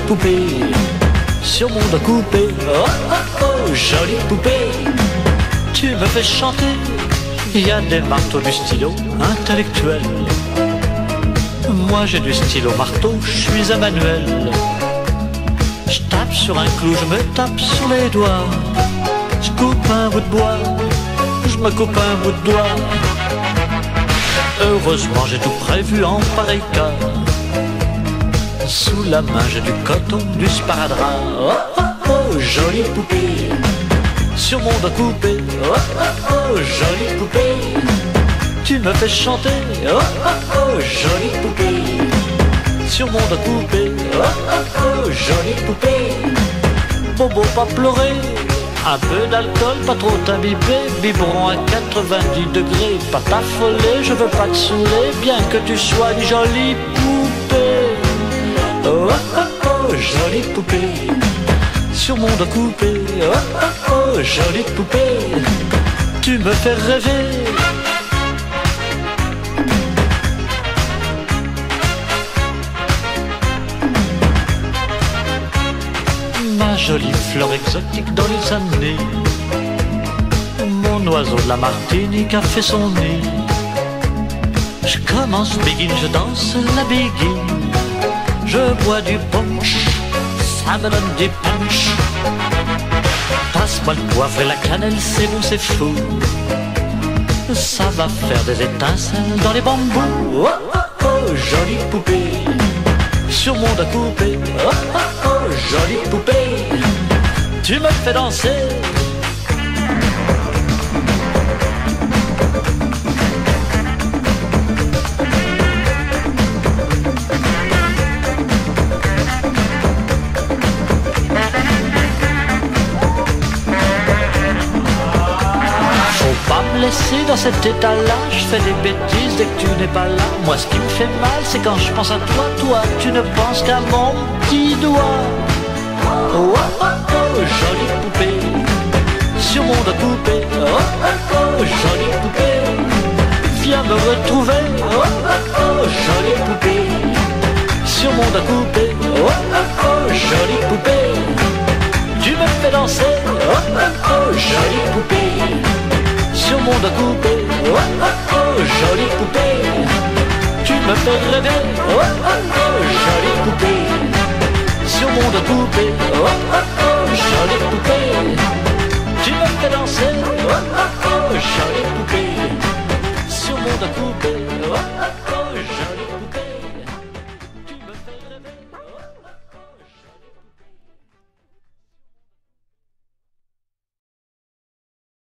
poupée sur mon dos coupé. Oh oh oh, jolie poupée, tu me fais chanter. Il y a des marteaux du stylo intellectuel. Moi j'ai du stylo marteau, je suis un manuel. Je tape sur un clou, je me tape sur les doigts. Je coupe un bout de bois, je me coupe un bout de doigt. Heureusement j'ai tout prévu en pareil cas. Sous la main j'ai du coton, du sparadrap. Oh oh oh, jolie poupée sur mon dos coupé. Oh oh oh, jolie poupée, tu me fais chanter. Oh oh oh, jolie poupée sur mon dos coupé. Oh oh oh, jolie poupée, bobo pas pleurer. Un peu d'alcool, pas trop t'imbiber. Biberon à 90 degrés, pas t'affoler, je veux pas te saouler. Bien que tu sois une jolie poupée. Oh oh oh, jolie poupée sur mon dos coupé. Oh oh oh, jolie poupée, tu me fais rêver. Ma jolie fleur exotique dans les années, mon oiseau de la Martinique a fait son nid. Je commence begin, je danse la begin. Je bois du punch, ça me donne du punch. Passe-moi le poivre et la cannelle, c'est bon, c'est fou. Ça va faire des étincelles dans les bambous. Oh oh oh, jolie poupée sur mon dos coupé. Oh oh oh, jolie poupée, tu me fais danser. Laissé dans cet état-là, je fais des bêtises dès que tu n'es pas là. Moi ce qui me fait mal, c'est quand je pense à toi. Toi, tu ne penses qu'à mon petit doigt. Oh oh oh, oh, jolie poupée sur mon dos coupé. Oh oh oh, jolie poupée, viens me retrouver. Oh oh oh, jolie poupée sur mon dos coupé. Oh oh oh, jolie poupée, tu me fais danser. Oh oh oh, jolie poupée sur mon dos coupé. Oh oh oh, jolie poupée, tu me fais rêver. Oh oh oh, jolie poupée sur mon dos coupé. Oh oh oh, jolie poupée,